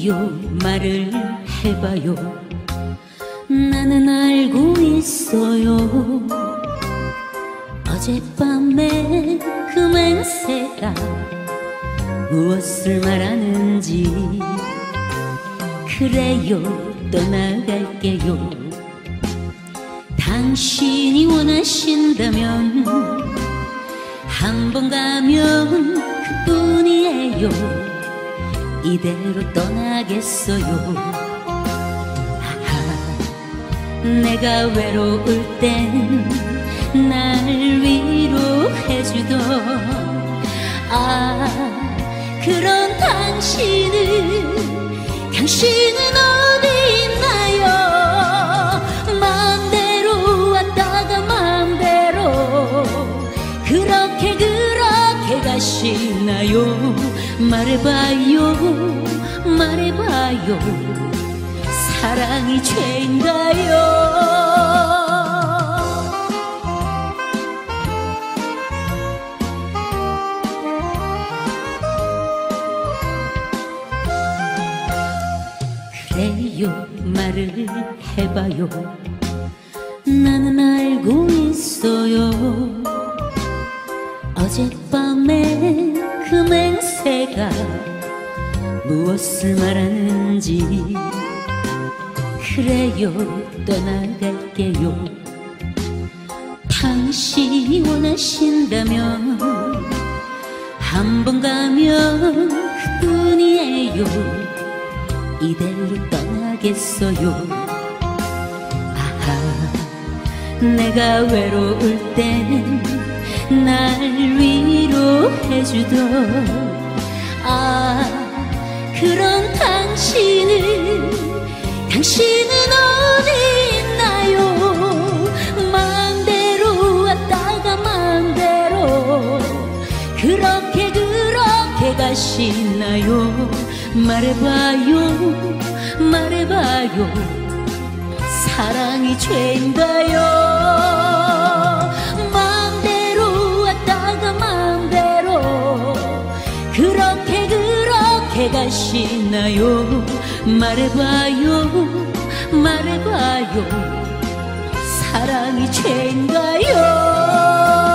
그래요 말을 해봐요. 나는 알고 있어요. 어젯밤에 그 맹세가 무엇을 말하는지. 그래요 떠나갈게요. 당신이 원하신다면 한 번 가면 그뿐이에요. 이대로 떠나겠어요. 내가 외로울 땐 날 위로해주던 그런 당신은 어디 있나요? 마음대로 왔다가 마음대로 그렇게 가시나요? 말해봐요 사랑이 죄인가요? 그래요 말을 해봐요. 나는 알고 있어요. 어젯밤에 그 맹세가 무엇을 말하는지. 그래요 떠나갈게요. 당신이 원하신다면 한 번 가면 그뿐이에요. 이대로 떠나겠어요. 내가 외로울 땐 날 위로해주던 그런 당신은 어디 있나요? 마음대로 왔다가 마음대로 그렇게 가시나요? 말해봐요 사랑이 죄인가요? 마음대로 왔다가 마음대로 그렇게 가시나요? 말해봐요 사랑이 죄인가요?